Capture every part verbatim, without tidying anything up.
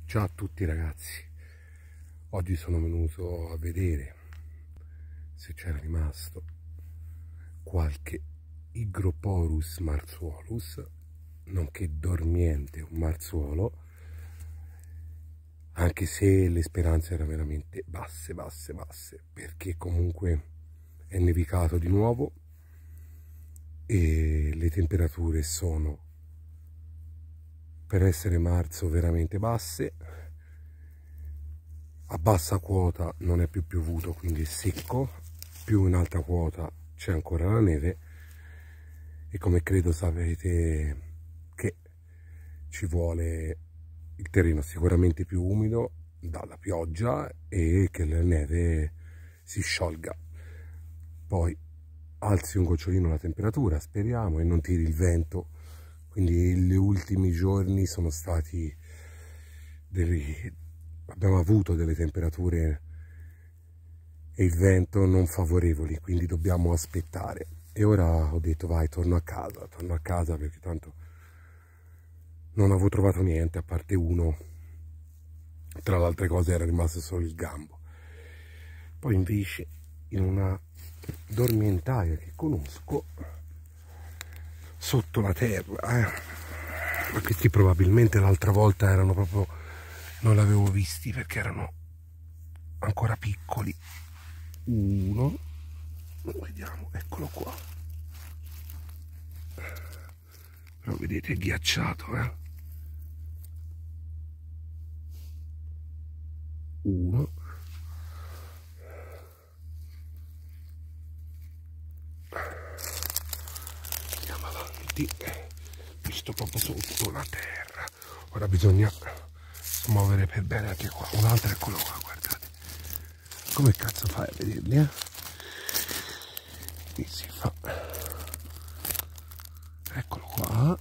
Ciao a tutti ragazzi, oggi sono venuto a vedere se c'era rimasto qualche Hygroporus marsuolus, nonché dormiente un marsuolo, anche se le speranze erano veramente basse, basse, basse, perché comunque è nevicato di nuovo e le temperature sono, per essere marzo, veramente basse. A bassa quota non è più piovuto, quindi è secco, più in alta quota c'è ancora la neve e come credo sapete che ci vuole il terreno sicuramente più umido dalla pioggia e che la neve si sciolga. Poi alzi un gocciolino la temperatura, speriamo, e non tiri il vento. Quindi gli ultimi giorni sono stati dei, abbiamo avuto delle temperature e il vento non favorevoli, quindi dobbiamo aspettare. E ora ho detto vai, torno a casa, torno a casa perché tanto non avevo trovato niente, a parte uno, tra le altre cose era rimasto solo il gambo. Poi invece in una dormientaia che conosco sotto la terra, eh, ma questi probabilmente l'altra volta erano proprio, non li avevo visti perché erano ancora piccoli. Uno, vediamo, eccolo qua, però vedete è ghiacciato, eh? Uno, andiamo avanti, visto proprio sotto la terra. Ora bisogna smuovere per bene anche qua. Un altro, eccolo qua, guardate. Come cazzo fai a vederli, eh? Qui si fa. Eccolo qua.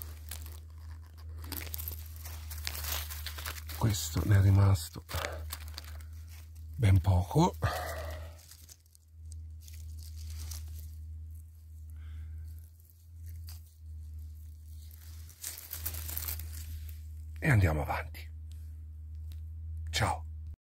Questo ne è rimasto ben poco. E andiamo avanti. Ciao.